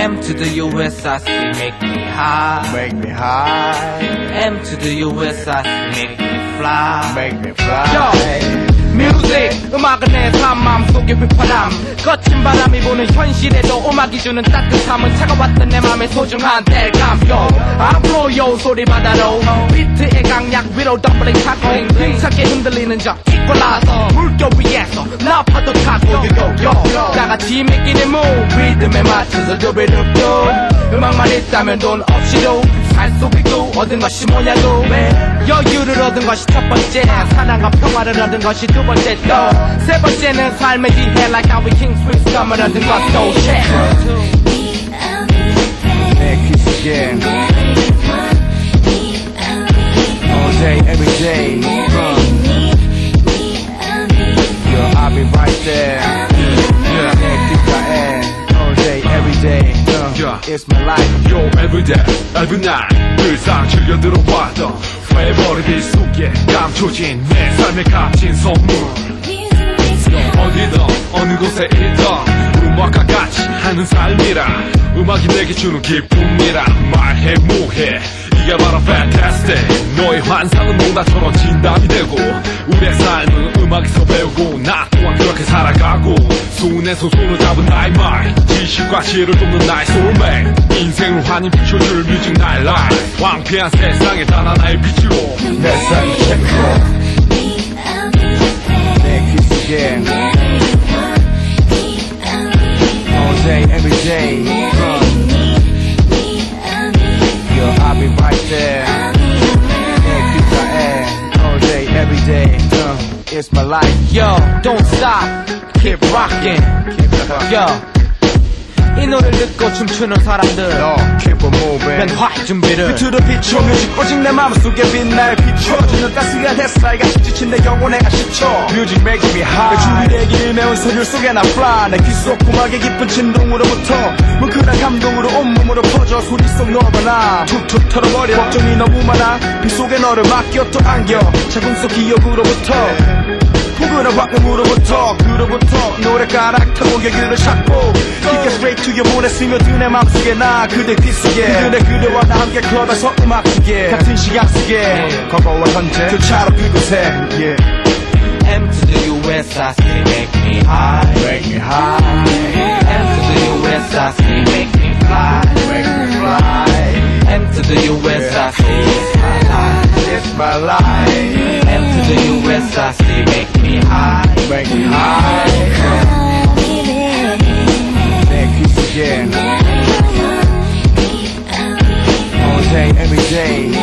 M to the US, I see, make me high. Make me high. M to the US, I see, make me fly. Make me fly. Yo. 뮤직 음악은 내 삶 마음속의 휘파람 거친 바람이 부는 현실에도 음악이 주는 따뜻함은 차가웠던 내 맘의 소중한 뗄감 Yo 앞으로 요 소리 바다로 비트의 강약 위로 덤블링 타고 힘차게 흔들리는 저 이꼴라서 물결 위에서 나파도 타고 요요요 다같이 믿기는 move 리듬에 맞춰서 도배롭도 음악만 있다면 돈 없이도 살 수 있고 얻은 것이 뭐냐고 여유를 얻은 것이 첫 번째 사랑과 평화를 얻은 것이 두 번째 또 세 번째는 삶의 지혜 like how we king sweet summer 얻은 것도 shit Kiss again all day every day Yo, I'll be right there all day every day It's my life Yo everyday every night 늘상 즐겨 들어왔던 회버린 빛 속에 감춰진 내 삶의 값진 선물 어디든 어느 곳에 있던 음악과 같이 하는 삶이라 음악이 내게 주는 기쁨이라 말해 뭐해 이게 바로 fantastic 너의 환상은 농담처럼 진담이 되고 우리의 삶은 음악에서 배우고 나 또한 그렇게 살아가고 손에서 손을 잡은 나의 말 지식과 지혜를 돕는 나의 soulmate 인생을 환히 비춰줄 뮤직 나의 life 황폐한 세상에 단 하나의 빛으로 내 삶을 check Kiss again all day every day Yo, I'll be right there all day every day It's my life Yo don't stop keep rocking Yo 이 노래를 듣고 춤추는 사람들 Keep on moving 맨화의 준비를 비트로 비춰 뮤직 오직 내 마음속에 빛날 비춰주는 따스한 햇살과 지친 내 영혼에가 시쳐 Music making me high 내 준비되길 매운 소율 속에 나 fly 내 귀 속 고막의 깊은 진동으로부터 뭉클한 감동으로 온몸으로 퍼져 소리 속 너가 나 툭툭 털어버려 걱정이 너무 많아 빗 속에 너를 맡겨 또 안겨 자궁 속 기억으로부터 포근한 방음으로부터 그로부터 노래가락 타고 여기를 찾고 깊게 straight to your 보내 스며든 내 맘속에 나 그대 귀 속에 그대 그대와 나 함께 클럽에서 음악 속에 같은 시간 속에 과거와 현재 교차로 그곳에 yeah. M to the US I see make me high Make me high M to the US I see make me fly Make me fly M to the US I see it's my life It's my life M to the US I see make me high Make me high Kiss again all day every day